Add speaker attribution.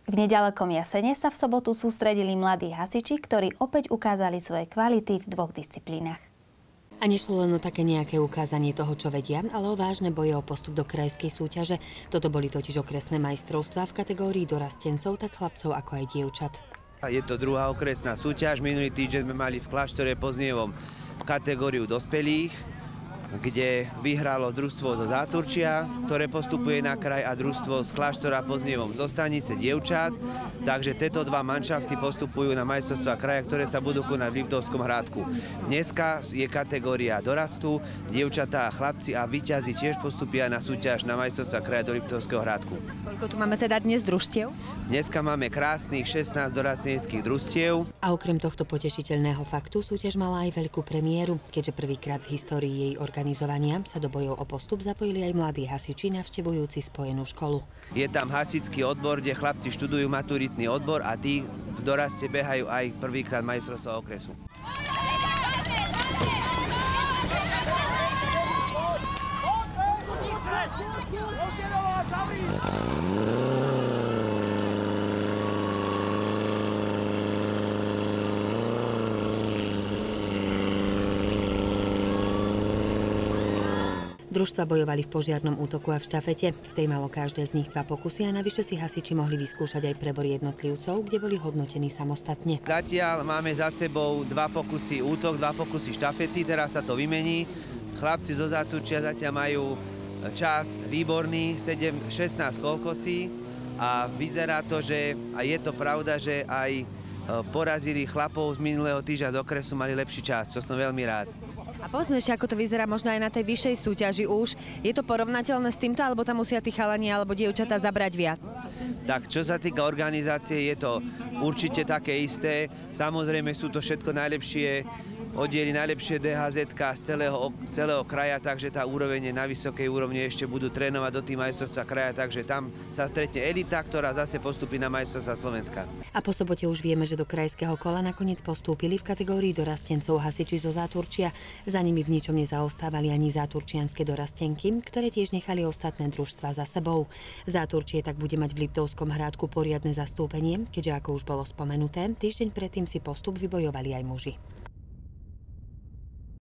Speaker 1: V nedalekom Jasene sa v sobotu sústredili mladí hasiči, ktorí opäť ukázali svoje kvality v 2 disciplínach.
Speaker 2: A nešlo len o také nejaké ukázanie toho, čo vedia, ale o vážne boje o postup do krajskej súťaže. Toto boli totiž okresné majstrovstvá v kategórii dorastencov, tak chlapcov ako aj dievčat.
Speaker 3: Je to druhá okresná súťaž. Minulý týždeň sme mali v Kláštore Poznievom kategóriu dospelých, kde vyhralo družstvo zo Záturčia, ktoré postupuje na kraj, a družstvo z Kláštora Poznievom zo Stanice dievčat. Takže tieto dva manšafty postupujú na majstrovstvá kraja, ktoré sa budú konať v Liptovskom Hrádku. Dneska je kategória dorastu, dievčatá a chlapci, a víťazi tiež postupia na súťaž na majstrovstvá kraja do Liptovského Hrádku.
Speaker 4: Koľko tu máme teda dnes družstiev?
Speaker 3: Dneska máme krásnych 16 dorasteneckých družstiev.
Speaker 2: A okrem tohto potešiteľného faktu súťaž mala aj veľkú premiéru, keďže prvýkrát v histórii jej organizovania sa do bojov o postup zapojili aj mladí hasiči navštevujúci spojenú školu.
Speaker 3: Je tam hasičský odbor, kde chlapci študujú maturitný odbor a tí v doraste behajú aj prvýkrát majstrovstvá okresu.
Speaker 2: Družstva bojovali v požiarnom útoku a v štafete. V tej malo každé z nich 2 pokusy a navyše si hasiči mohli vyskúšať aj prebor jednotlivcov, kde boli hodnotení samostatne.
Speaker 3: Zatiaľ máme za sebou 2 pokusy útok, 2 pokusy štafety, teraz sa to vymení. Chlapci zo Záturčia zatiaľ majú čas výborný, 16 kolkosí, a vyzerá to, že, a je to pravda, že aj porazili chlapov z minulého týždňa z okresu, mali lepší čas, čo som veľmi rád.
Speaker 4: A povedzme ešte, ako to vyzerá možno aj na tej vyššej súťaži už. Je to porovnateľné s týmto, alebo tam musia tí chalani alebo dievčatá zabrať viac?
Speaker 3: Tak, čo sa týka organizácie, je to určite také isté. Samozrejme sú to všetko najlepšie oddiely, najlepšie DHZ-ka z celého kraja, takže tá úroveň je na vysokej úrovni, ešte budú trénovať do tých majstrovstiev kraja, takže tam sa stretne elita, ktorá zase postupí na majstrovstvá Slovenska.
Speaker 2: A po sobote už vieme, že do krajského kola nakoniec postúpili v kategórii dorastencov hasiči zo Záturčia. Za nimi v ničom nezaostávali ani záturčianske dorastenky, ktoré tiež nechali ostatné družstvá za sebou. Záturčie tak bude mať v Liptovskom Hrádku poriadne zastúpenie, keďže, ako už bolo spomenuté, týždeň predtým si postup vybojovali aj muži.